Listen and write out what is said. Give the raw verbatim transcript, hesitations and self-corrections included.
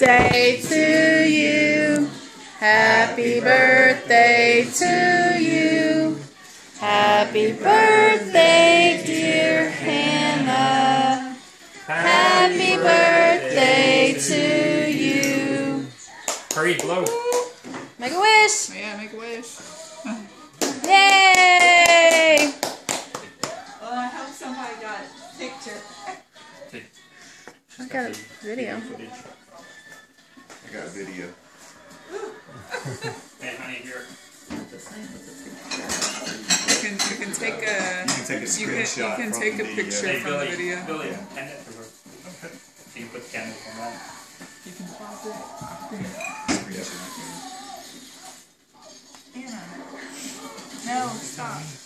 birthday to you. Happy birthday to you. Happy birthday, dear Hannah. Happy birthday to you. Hurry, blow. Make a wish. Yeah, make a wish. Yay! Well, I hope somebody got a picture. I got a video. I got a video. Hey, honey, here. You can you can take a You can take a you can, you screenshot can from take a the, picture uh, Hey, from Billy, the video. Billy, Yeah. hand it to her. So you put the candle on that. You can pause it. screenshot. Anna. No, stop.